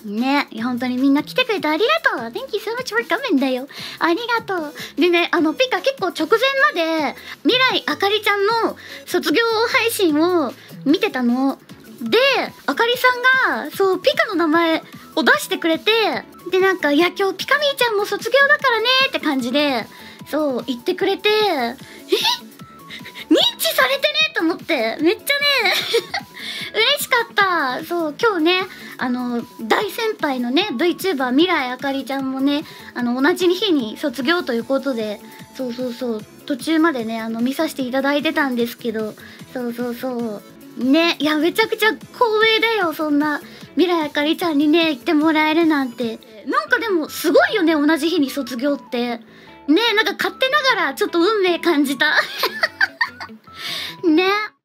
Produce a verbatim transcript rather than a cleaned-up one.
ね、いや本当にみんな来てくれてありがとう。 Thank you so much for coming だよ。ありがとう。でね、あのピカ結構直前まで未来あかりちゃんの卒業配信を見てたので、あかりさんがそうピカの名前を出してくれて、でなんか「いや今日ピカミーちゃんも卒業だからね」って感じでそう言ってくれて、え認知されてねと思って、めっちゃね嬉しかった。そう今日ね、あの大先輩のね VTuber 未来あかりちゃんもね、あの同じ日に卒業ということで、そうそうそう途中までねあの見させていただいてたんですけど、そうそうそうね、いやめちゃくちゃ光栄だよ。そんな未来あかりちゃんにね言ってもらえるなんて。なんかでもすごいよね、同じ日に卒業ってね。なんか勝手ながらちょっと運命感じたね。